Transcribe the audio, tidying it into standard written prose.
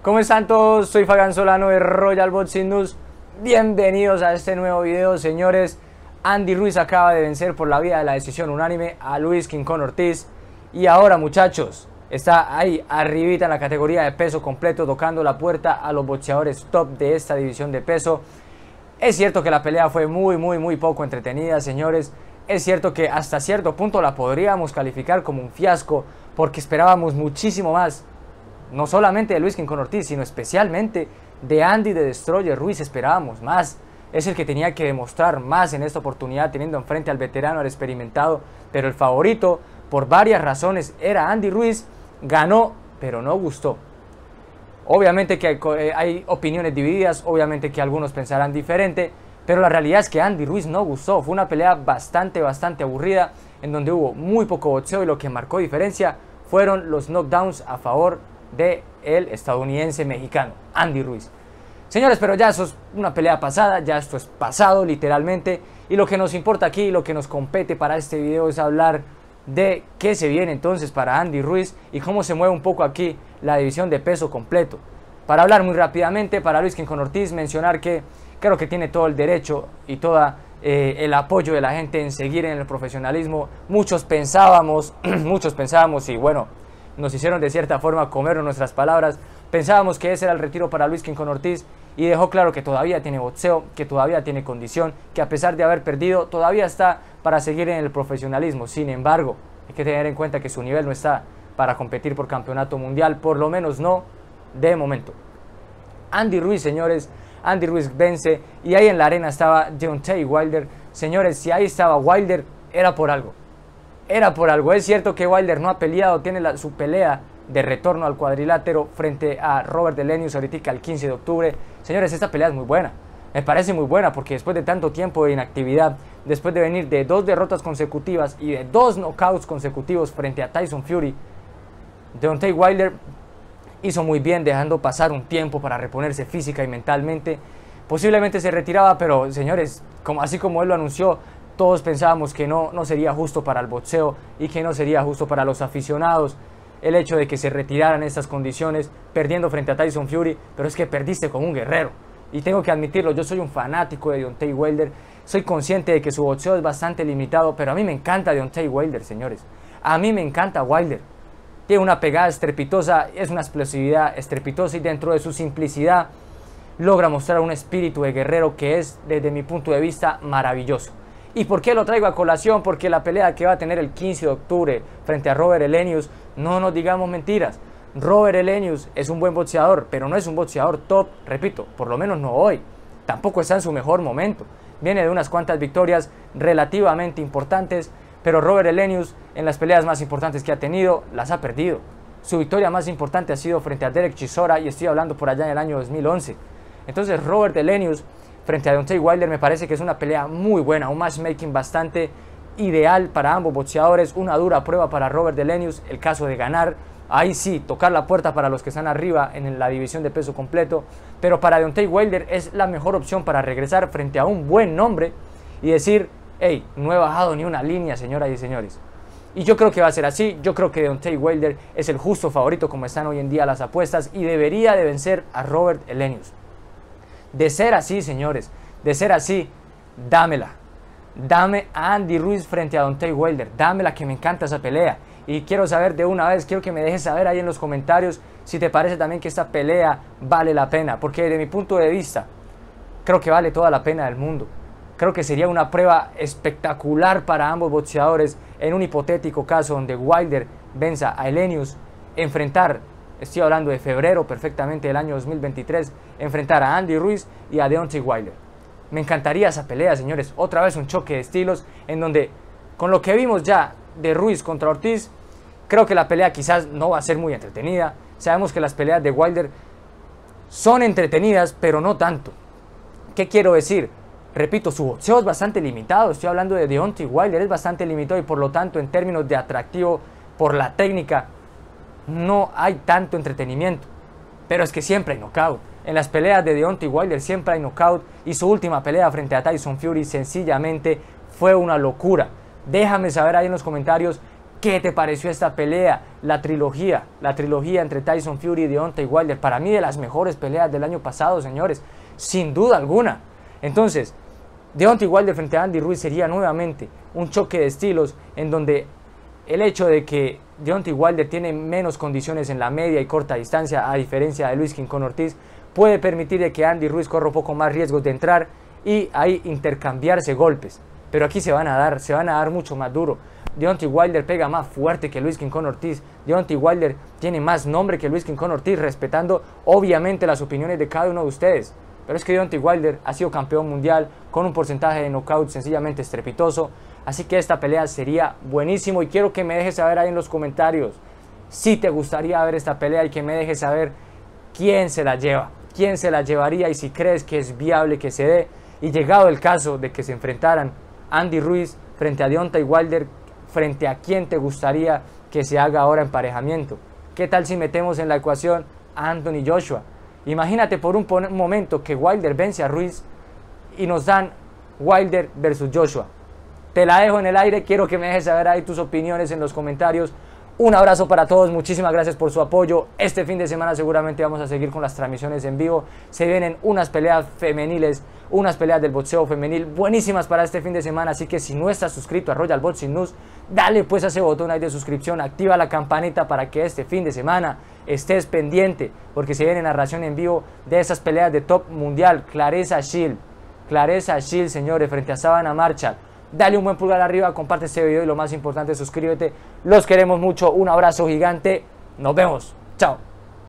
¿Cómo están todos? Soy Fabián Solano de Royal Boxing News. Bienvenidos a este nuevo video, señores. Andy Ruiz acaba de vencer por la vía de la decisión unánime a Luis King Kong Ortiz. Y ahora, muchachos, está ahí arribita en la categoría de peso completo, tocando la puerta a los boxeadores top de esta división de peso. Es cierto que la pelea fue muy poco entretenida, señores. Es cierto que hasta cierto punto la podríamos calificar como un fiasco, porque esperábamos muchísimo más. No solamente de Luis King Kong Ortiz, sino especialmente de Andy The Destroyer Ruiz. Esperábamos más. Es el que tenía que demostrar más en esta oportunidad, teniendo enfrente al veterano, al experimentado. Pero el favorito, por varias razones, era Andy Ruiz. Ganó, pero no gustó. Obviamente que hay opiniones divididas, obviamente que algunos pensarán diferente, pero la realidad es que Andy Ruiz no gustó. Fue una pelea bastante aburrida, en donde hubo muy poco boxeo, y lo que marcó diferencia fueron los knockdowns a favor de el estadounidense mexicano, Andy Ruiz. Señores, pero ya eso es una pelea pasada, ya esto es pasado literalmente, y lo que nos importa aquí, lo que nos compete para este video es hablar de qué se viene entonces para Andy Ruiz y cómo se mueve un poco aquí la división de peso completo. Para hablar muy rápidamente, para Luis King Kong Ortiz, mencionar que creo que tiene todo el derecho y todo el apoyo de la gente en seguir en el profesionalismo. Muchos pensábamos y bueno, nos hicieron de cierta forma comer nuestras palabras. Pensábamos que ese era el retiro para Luis King Kong Ortiz, y dejó claro que todavía tiene boxeo, que todavía tiene condición, que a pesar de haber perdido todavía está para seguir en el profesionalismo. Sin embargo, hay que tener en cuenta que su nivel no está para competir por campeonato mundial, por lo menos no de momento. Andy Ruiz, señores, Andy Ruiz vence, y ahí en la arena estaba Deontay Wilder. Señores, si ahí estaba Wilder, era por algo. Era por algo. Es cierto que Wilder no ha peleado, tiene su pelea de retorno al cuadrilátero frente a Robert Helenius ahorita el 15 de octubre. Señores, esta pelea es muy buena. Me parece muy buena porque después de tanto tiempo de inactividad, después de venir de 2 derrotas consecutivas y de 2 knockouts consecutivos frente a Tyson Fury, Deontay Wilder hizo muy bien dejando pasar un tiempo para reponerse física y mentalmente. Posiblemente se retiraba, pero señores, así como él lo anunció, todos pensábamos que no sería justo para el boxeo y que no sería justo para los aficionados el hecho de que se retiraran en estas condiciones, perdiendo frente a Tyson Fury. Pero es que perdiste con un guerrero, y tengo que admitirlo, yo soy un fanático de Deontay Wilder, soy consciente de que su boxeo es bastante limitado, pero a mí me encanta Deontay Wilder, señores. A mí me encanta Wilder. Tiene una pegada estrepitosa, es una explosividad estrepitosa, y dentro de su simplicidad logra mostrar un espíritu de guerrero que es, desde mi punto de vista, maravilloso. ¿Y por qué lo traigo a colación? Porque la pelea que va a tener el 15 de octubre frente a Robert Helenius, no nos digamos mentiras, Robert Helenius es un buen boxeador, pero no es un boxeador top, repito, por lo menos no hoy. Tampoco está en su mejor momento. Viene de unas cuantas victorias relativamente importantes, pero Robert Helenius en las peleas más importantes que ha tenido, las ha perdido. Su victoria más importante ha sido frente a Derek Chisora, y estoy hablando por allá en el año 2011. Entonces Robert Helenius frente a Deontay Wilder me parece que es una pelea muy buena, un matchmaking bastante ideal para ambos boxeadores, una dura prueba para Robert Helenius, el caso de ganar, ahí sí, tocar la puerta para los que están arriba en la división de peso completo, pero para Deontay Wilder es la mejor opción para regresar frente a un buen nombre y decir, hey, no he bajado ni una línea, señoras y señores. Y yo creo que va a ser así. Yo creo que Deontay Wilder es el justo favorito como están hoy en día las apuestas, y debería de vencer a Robert Helenius. De ser así, señores, de ser así, dámela. Dame a Andy Ruiz frente a Deontay Wilder. Dámela, que me encanta esa pelea. Y quiero saber de una vez, quiero que me dejes saber ahí en los comentarios si te parece también que esta pelea vale la pena. Porque desde mi punto de vista, creo que vale toda la pena del mundo. Creo que sería una prueba espectacular para ambos boxeadores en un hipotético caso donde Wilder venza a Helenius, enfrentar, estoy hablando de febrero perfectamente del año 2023, enfrentar a Andy Ruiz y a Deontay Wilder. Me encantaría esa pelea, señores. Otra vez un choque de estilos en donde, con lo que vimos ya de Ruiz contra Ortiz, creo que la pelea quizás no va a ser muy entretenida. Sabemos que las peleas de Wilder son entretenidas, pero no tanto. ¿Qué quiero decir? Repito, su boxeo es bastante limitado. Estoy hablando de Deontay Wilder, es bastante limitado, y por lo tanto, en términos de atractivo por la técnica, no hay tanto entretenimiento. Pero es que siempre hay knockout. En las peleas de Deontay Wilder siempre hay knockout, y su última pelea frente a Tyson Fury sencillamente fue una locura. Déjame saber ahí en los comentarios ¿Qué te pareció esta pelea? La trilogía entre Tyson Fury y Deontay Wilder, para mí de las mejores peleas del año pasado, señores, sin duda alguna. Entonces, Deontay Wilder frente a Andy Ruiz sería nuevamente un choque de estilos en donde el hecho de que Deontay Wilder tiene menos condiciones en la media y corta distancia, a diferencia de Luis King Kong Ortiz, puede permitir que Andy Ruiz corra un poco más riesgos de entrar y ahí intercambiarse golpes. Pero aquí se van a dar mucho más duro. Deontay Wilder pega más fuerte que Luis King Kong Ortiz. Deontay Wilder tiene más nombre que Luis King Kong Ortiz, respetando obviamente las opiniones de cada uno de ustedes. Pero es que Deontay Wilder ha sido campeón mundial con un porcentaje de knockout sencillamente estrepitoso. Así que esta pelea sería buenísimo y quiero que me dejes saber ahí en los comentarios si te gustaría ver esta pelea y que me dejes saber quién se la lleva, quién se la llevaría y si crees que es viable que se dé. Y llegado el caso de que se enfrentaran Andy Ruiz frente a Deontay Wilder, frente a quién te gustaría que se haga ahora emparejamiento. ¿Qué tal si metemos en la ecuación a Anthony Joshua? Imagínate por un momento que Wilder vence a Ruiz y nos dan Wilder versus Joshua. Te la dejo en el aire, quiero que me dejes saber ahí tus opiniones en los comentarios. Un abrazo para todos, muchísimas gracias por su apoyo. Este fin de semana seguramente vamos a seguir con las transmisiones en vivo. Se vienen unas peleas femeniles, unas peleas del boxeo femenil buenísimas para este fin de semana. Así que si no estás suscrito a Royal Boxing News, dale pues a ese botón ahí de suscripción, activa la campanita para que este fin de semana estés pendiente, porque se viene narración en vivo de esas peleas de top mundial. Claressa Shield, señores, frente a Savannah Marshall. Dale un buen pulgar arriba, comparte este video y lo más importante, suscríbete. Los queremos mucho, un abrazo gigante, nos vemos, chao.